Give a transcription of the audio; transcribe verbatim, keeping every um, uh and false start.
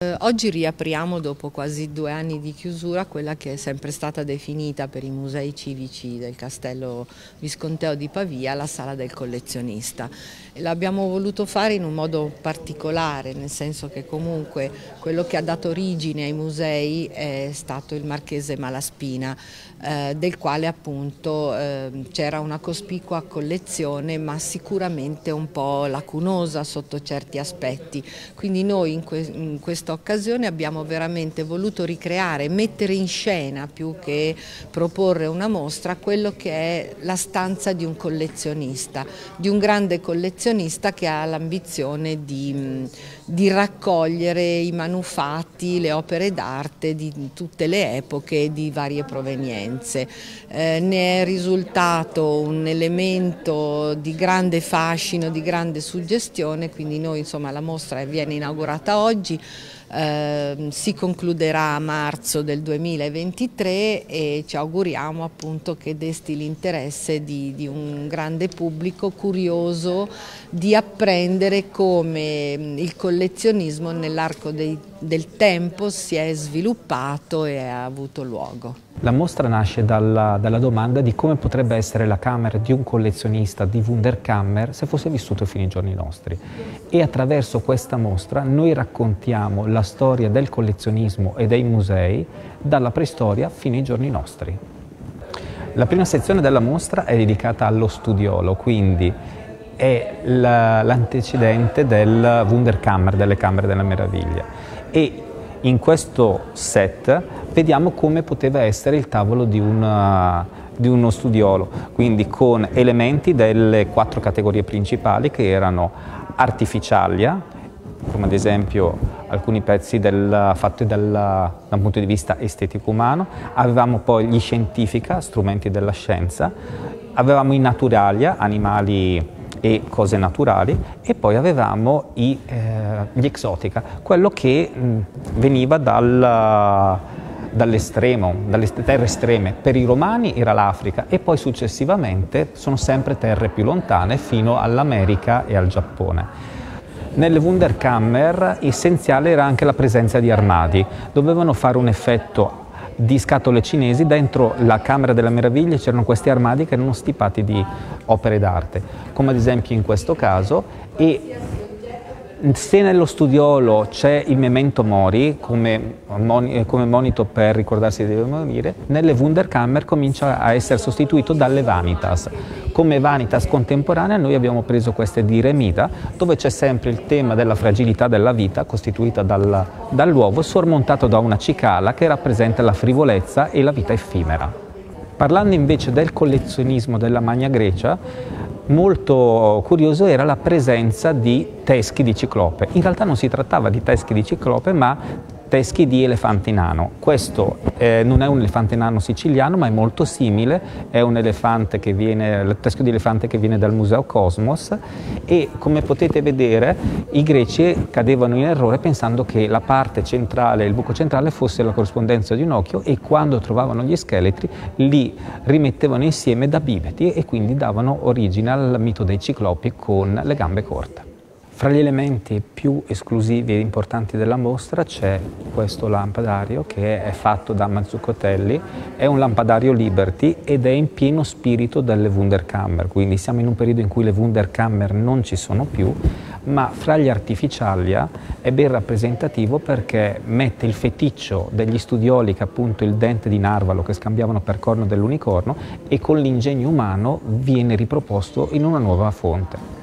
Oggi riapriamo, dopo quasi due anni di chiusura, quella che è sempre stata definita per i musei civici del Castello Visconteo di Pavia la Sala del Collezionista. L'abbiamo voluto fare in un modo particolare, nel senso che comunque quello che ha dato origine ai musei è stato il Marchese Malaspina, eh, del quale appunto eh, c'era una cospicua collezione, ma sicuramente un po' lacunosa sotto certi aspetti. Quindi noi in, que in questa occasione abbiamo veramente voluto ricreare, mettere in scena, più che proporre una mostra, quello che è la stanza di un collezionista, di un grande collezionista che ha l'ambizione di, di raccogliere i manufatti, le opere d'arte di tutte le epoche, di varie provenienze. Eh, ne è risultato un elemento di grande fascino, di grande suggestione, quindi noi, insomma, la mostra viene inaugurata oggi. Eh, si concluderà a marzo del duemilaventitré e ci auguriamo appunto che desti l'interesse di, di un grande pubblico curioso di apprendere come il collezionismo nell'arco del tempo si è sviluppato e ha avuto luogo. La mostra nasce dalla, dalla domanda di come potrebbe essere la camera di un collezionista di Wunderkammer se fosse vissuto fino ai giorni nostri. E attraverso questa mostra noi raccontiamo la storia del collezionismo e dei musei dalla preistoria fino ai giorni nostri. La prima sezione della mostra è dedicata allo studiolo, quindi è l'antecedente del Wunderkammer, delle Camere della Meraviglia. E in questo set vediamo come poteva essere il tavolo di, una, di uno studiolo, quindi con elementi delle quattro categorie principali che erano artificialia, come ad esempio alcuni pezzi del, fatti del, da un punto di vista estetico umano, avevamo poi gli scientifica, strumenti della scienza, avevamo i naturalia, animali e cose naturali, e poi avevamo i, eh, gli exotica, quello che mh, veniva dal, dall'estremo, dalle terre estreme. Per i romani era l'Africa e poi successivamente sono sempre terre più lontane fino all'America e al Giappone. Nelle Wunderkammer essenziale era anche la presenza di armadi, dovevano fare un effetto di scatole cinesi. Dentro la Camera della Meraviglia c'erano questi armadi che erano stipati di opere d'arte, come ad esempio in questo caso, e se nello studiolo c'è il memento mori come, come monito per ricordarsi di dove morire, nelle Wunderkammer comincia a essere sostituito dalle vanitas. Come vanitas contemporanea noi abbiamo preso queste di Remida, dove c'è sempre il tema della fragilità della vita, costituita dal, dall'uovo, sormontato da una cicala che rappresenta la frivolezza e la vita effimera. Parlando invece del collezionismo della Magna Grecia, molto curioso era la presenza di teschi di ciclope. In realtà non si trattava di teschi di ciclope, ma teschi di elefante nano. Questo eh, non è un elefante nano siciliano, ma è molto simile, è un elefante che viene, il teschio di elefante che viene dal Museo Cosmos, e come potete vedere i greci cadevano in errore pensando che la parte centrale, il buco centrale, fosse la corrispondenza di un occhio, e quando trovavano gli scheletri li rimettevano insieme da biveti e quindi davano origine al mito dei ciclopi con le gambe corte. Fra gli elementi più esclusivi e importanti della mostra c'è questo lampadario che è fatto da Mazzuccotelli, è un lampadario Liberty ed è in pieno spirito delle Wunderkammer, quindi siamo in un periodo in cui le Wunderkammer non ci sono più, ma fra gli artificialia è ben rappresentativo perché mette il feticcio degli studioli, che è appunto il dente di narvalo che scambiavano per corno dell'unicorno, e con l'ingegno umano viene riproposto in una nuova fonte.